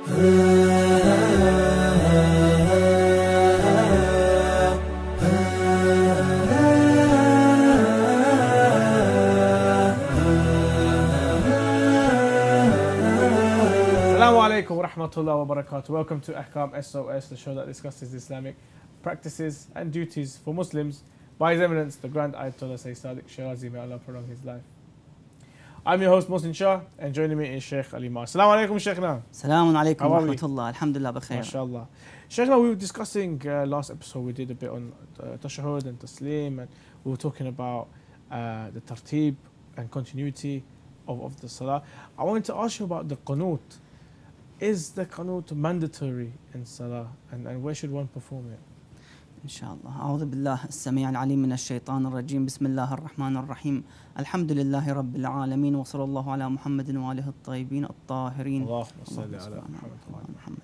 Assalamu alaikum wa rahmatullahi wa barakatuh. Welcome to Ahkam SOS, the show that discusses Islamic practices and duties for Muslims by His Eminence, the Grand Ayatollah Sayyid Sadiq Shirazi, may Allah prolong his life. I'm your host, Mohsin Shah, and joining me is Sheikh Ali Mar. Assalamu alaikum, Sheikhna. Assalamu alaikum wa rahmatullah. Alhamdulillah, bakhair. MashaAllah. Sheikhna, we were discussing last episode, we did a bit on Tashahhud and Taslim, and we were talking about the tartib and continuity of the Salah. I wanted to ask you about the Qanut. Is the Qanut mandatory in Salah, and where should one perform it? Inshallah. A'udhu billah as-sami' al-alim min ash-shaytan ar-rajim. Bismillah ar-Rahman ar-Rahim. Alhamdulillahi rabbil alameen wa sallallahu ala Muhammadin wa alihi at-tayyibin at-tahirin. Allahumma salli ala Muhammad.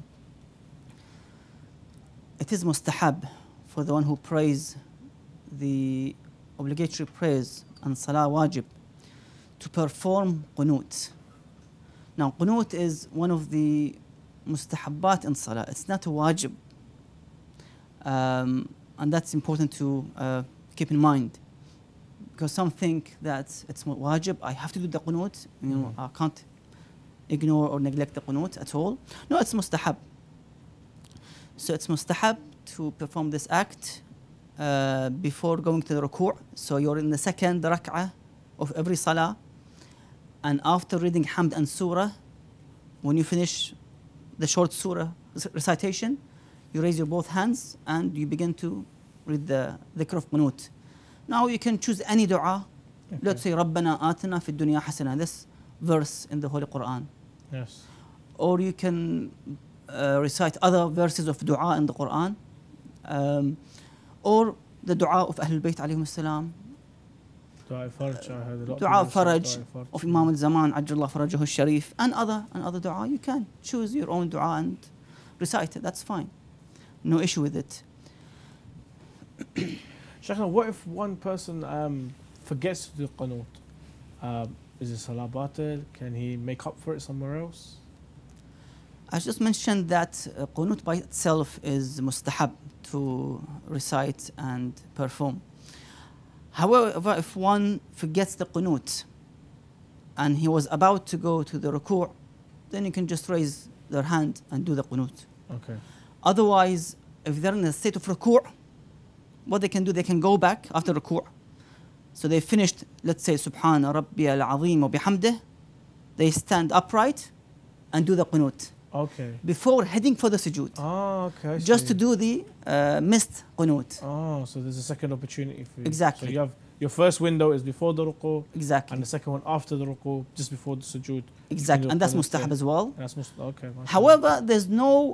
It is mustahab for the one who prays the obligatory prayers and Salah wajib to perform Qunut. Now, Qunut is one of the mustahabbat in Salah. It's not a wajib. And that's important to keep in mind. Because some think that it's wajib, I have to do the Qunut. I can't ignore or neglect the Qunut at all. No, it's mustahab. So it's mustahab to perform this act before going to the ruku'. So you're in the second rak'ah of every Salah. And after reading Hamd and Surah, when you finish the short Surah recitation, you raise your both hands and you begin to read the dhikr of Qunut. Now you can choose any dua. Okay. Let's say, Rabbana atina fid dunya hasana, this verse in the Holy Quran. Yes. Or you can recite other verses of dua in the Quran. Or the dua of Ahlul Bayt alayhim salam. Dua Faraj of Imam al-Zaman, Ajjallah Farajahu al-Sharif, and other dua. You can choose your own dua and recite it. That's fine. No issue with it. Sheikhna, what if one person forgets to do Qanut? Is it Salah batil? Can he make up for it somewhere else? I just mentioned that Qunut by itself is mustahab to recite and perform. However, if one forgets the Qunut and he was about to go to the ruku', then you can just raise their hand and do the Qunut. Okay. Otherwise, if they're in a state of ruku', what they can do, they can go back after ruku'. So they finished, let's say, Subhana Rabbi al-Azim wa bihamdih. They stand upright and do the Qunut. Okay. Before heading for the sujood. Oh, okay. Just to do the missed Qunut. Oh, so there's a second opportunity for you. Exactly. So you have your first window is before the ruku'. Exactly. And the second one after the ruku', just before the sujood. Exactly. And that's mustahab as well. That's okay. However, there's no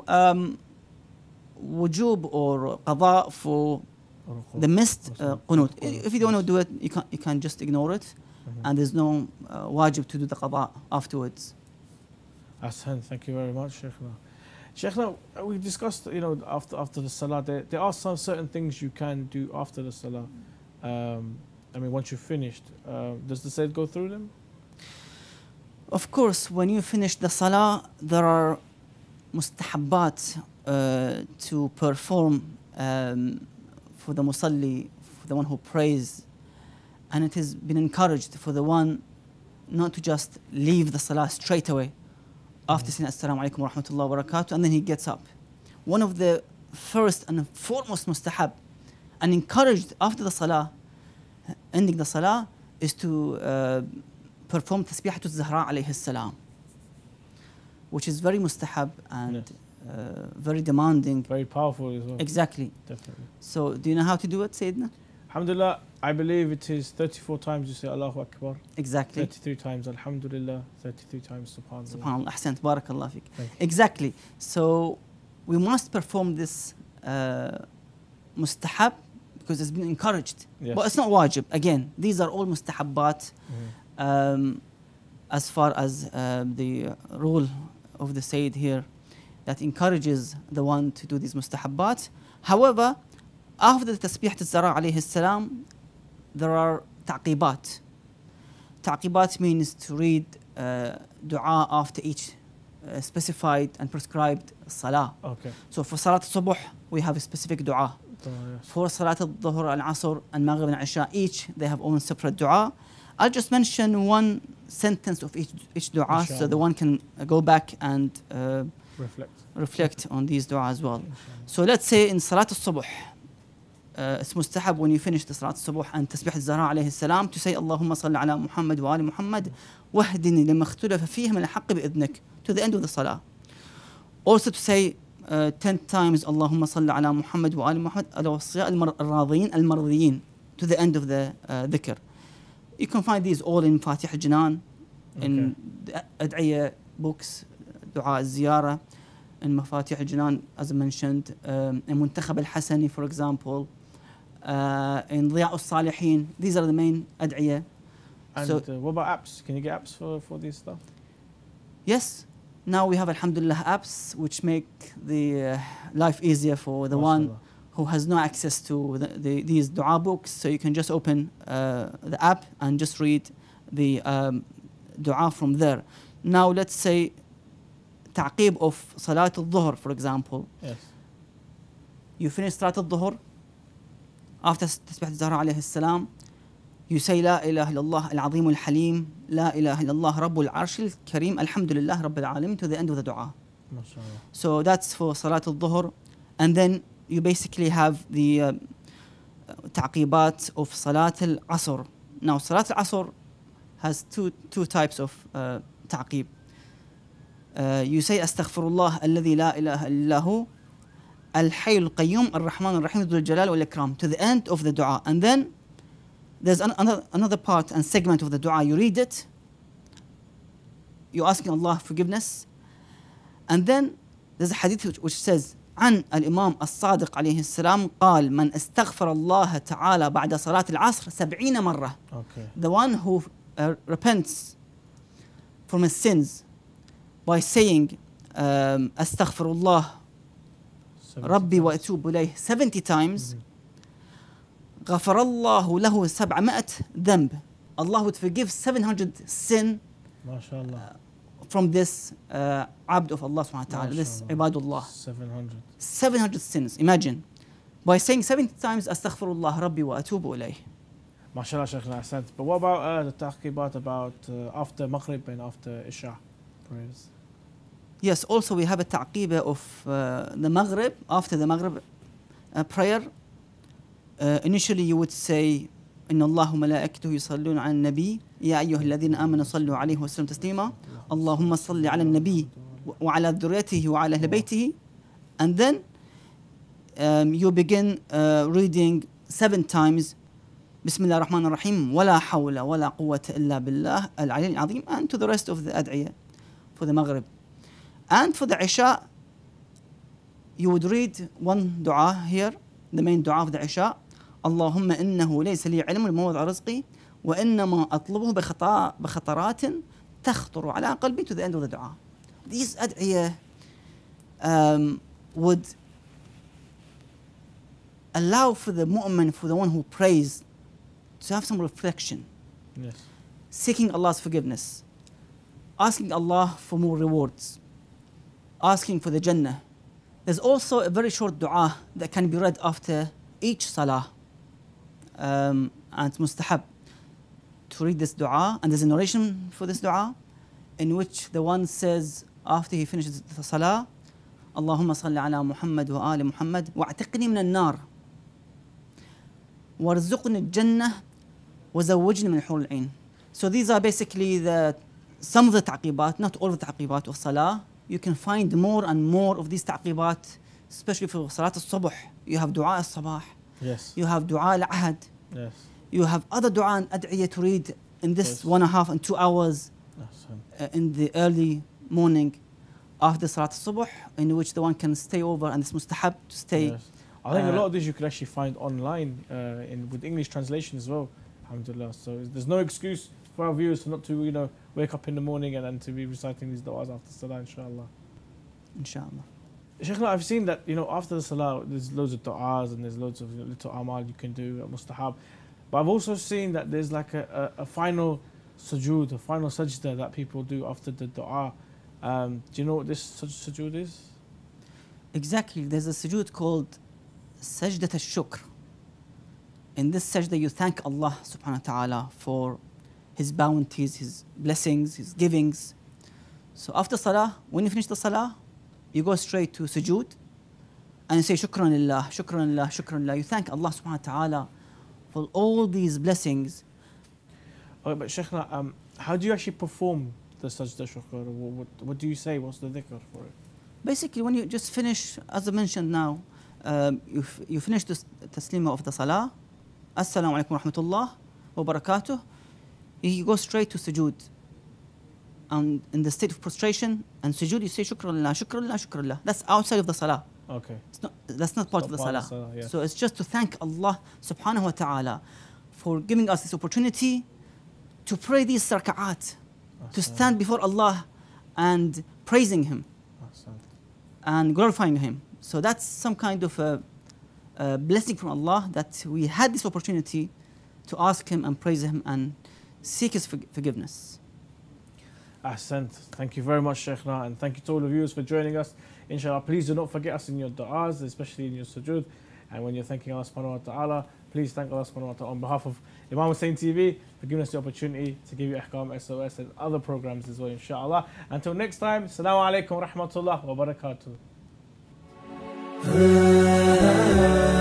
wujub or qada for the missed Qunut. If you don't want to do it, you can just ignore it. And there's no wajib to do the qada afterwards. Ahsan, thank you very much, Sheikhna. Sheikhna, we discussed, after the Salah, there are some certain things you can do after the Salah. Once you've finished, does the Sayyid go through them? Of course, when you finish the Salah, there are mustahabbat to perform for the musalli, for the one who prays. And it has been encouraged for the one not to just leave the Salah straight away after saying Assalamu alaikum wa rahmatullahi wa barakatuh, and then he gets up. One of the first and foremost mustahab and encouraged after the Salah, ending the Salah, is to perform Tasbihatul Zahra alayhi salam, which is very mustahab and very demanding. Very powerful as well. Exactly. Definitely. So, do you know how to do it, Sayyidina? Alhamdulillah, I believe it is 34 times you say Allahu Akbar. Exactly. 33 times Alhamdulillah, 33 times Subhanallah. Subhanallah, ahsant, barakallah fik. Exactly. So, we must perform this mustahab because it's been encouraged. Yes. But it's not wajib. Again, these are all mustahabbat as far as the rule of the Sayyid here that encourages the one to do these mustahabbat. However, after the Tasbih al-Zahra alayhi salam, there are taqibat. Taqibat means to read dua after each specified and prescribed salah. Okay. So for Salat al-Subuh, we have a specific dua. Yes. For Salat al-Dhuhr, al-Asr, and Maghrib and Isha, each they have own separate dua. I'll just mention one sentence of each dua so the one can go back and reflect on these dua as well. So let's say in Salat al-Subuh, it's mustahab when you finish the Salat al-Subuh and Tasbih al-Zahra alayhi salam to say Allahumma salli ala Muhammad wa ali Muhammad wahdini lima ikhtalafa fihi min al-haqq bi-idhnik to the end of the salah. Also to say 10 times Allahumma salli ala Muhammad wa ali Muhammad al-wasiyya al-radhiyin al-mardiyin to the end of the dhikr. You can find these all in Fatih al-Jinan, in the Ad'iyah books, Dua al-Ziyara, in Mafatih al-Jinan, as I mentioned, in Muntakhab al-Hasani, for example, in Dhiya al-Salihin. These are the main Ad'iyah. And so, what about apps? Can you get apps for this stuff? Yes. Now we have, alhamdulillah, apps which make the life easier for the one who has no access to these dua books. So you can just open the app and just read the dua from there. Now let's say ta'qib of Salat al-Dhuhr, for example. Yes. You finish Salat al-Dhuhr, after Tasbih al-Zahra alayhi salam, you say La ilaha illallah al-azim al-halim, La ilaha illallah rabbul arsh al-kareem, alhamdulillah rabbil alamin, to the end of the dua. MashaAllah. So that's for Salat al-Dhuhr. And then you basically have the ta'qibat of Salat al-Asr. Now Salat al-Asr has two types of ta'qib. You say Astaghfirullah alladhi la ilaha illahu al-hayy al-qayyum ar-rahman ar-rahim dhul jalal wal ikram to the end of the dua. And then there's another part and segment of the dua. You read it, you're asking Allah forgiveness, and then there's a hadith which says عن الإمام الصادق عليه السلام قال من استغفر الله تعالى بعد صلاة العصر 70 مرة. Okay. The one who repents from his sins by saying أستغفر الله ربي وأتوب إليه 70 times, غفر الله له 700 ذنب. Allah would forgive 700 sin from this abd of Allah subhanahu wa ta'ala, this ibadullah. 700 sins. Imagine. By saying 70 times Astaghfirullah Rabbi wa atubu ilayh. MashaAllah, Shaykhna, ahsant. But what about the ta'qibat about after Maghrib and after Isha prayers? Yes, also we have a ta'qiba of the Maghrib, after the Maghrib prayer. Initially you would say إن الله وملائكته يصلون على النبي يا أيها الذين آمنوا صلوا عليه وسلموا تسليما اللهم صل على النبي وعلى ذريته وعلى أهل بيته. And then you begin reading 7 times بسم الله الرحمن الرحيم ولا حول ولا قوة إلا بالله العلي العظيم, and to the rest of the ad'iyah for the Maghrib. And for the Isha you would read one dua here, the main dua of the Isha. اللهم إنه ليس لي علم بموضع رزقي وإنما أطلبه بخطرات تخطر على قلبي, to the end of the dua. These ad'iyah would allow for the mu'min, for the one who prays, to have some reflection. Yes. Seeking Allah's forgiveness, asking Allah for more rewards, asking for the Jannah. There's also a very short dua that can be read after each salah. And it's mustahab to read this dua, and there's a narration for this dua in which the one says after he finishes the salah, Allahumma salli ala Muhammad wa ali Muhammad wa'atiqni min al-nar warzuqni al-jannah wa zawwajni min al-hur al-ain. So these are basically some of the ta'qibat, not all of the ta'qibat of salah. You can find more and more of these ta'qibat, especially for Salat al-Subuh. You have dua al-Sabah. Yes. You have dua al-Ahad. Yes. You have other dua and ad'iyah to read in this 1.5 and 2 hours in the early morning after Salat al-Subuh, in which the one can stay over, and it's mustahab to stay. Yes. I think a lot of these you could actually find online with English translation as well, alhamdulillah. So there's no excuse for our viewers not to wake up in the morning and to be reciting these du'as after Salah, inshallah. Inshallah. Shaykhna, I've seen that after the Salah there's loads of du'as and there's loads of little amal you can do, mustahab. But I've also seen that there's like a final sujood, a final sajda that people do after the du'a. Do you know what this sujood is? Exactly. There's a sujood called Sajdat al-Shukr. In this sajda, you thank Allah subhanahu wa ta'ala for His bounties, His blessings, His givings. So after salah, when you finish the salah, you go straight to sujood and you say shukran lillah, shukran lillah, shukran lillah. You thank Allah subhanahu wa ta'ala for all these blessings. Okay, but Shaykhna, how do you actually perform the sajda shukr? What do you say? What's the dhikr for it? Basically, when you just finish, as I mentioned now, you finish the taslima of the salah, assalamu alaikum wa rahmatullah wa barakatuh, you go straight to sujood. And in the state of prostration and sujood, you say shukran lillah. That's outside of the salah. Okay. That's not part of the salah. Yeah. So it's just to thank Allah subhanahu wa ta'ala for giving us this opportunity to pray these raka'at, to stand before Allah and praising Him and glorifying Him. So that's some kind of a blessing from Allah that we had this opportunity to ask Him and praise Him and seek His forgiveness. Ahsant. Thank you very much, Shaykhna, and thank you to all of you for joining us. Inshallah, please do not forget us in your du'as, especially in your sujood. And when you're thanking Allah subhanahu wa ta'ala, please thank Allah subhanahu wa ta'ala on behalf of Imam Hussein TV for giving us the opportunity to give you Ahkam SOS and other programs as well, inshallah. Until next time, Assalamu alaikum wa rahmatullah wa barakatuh.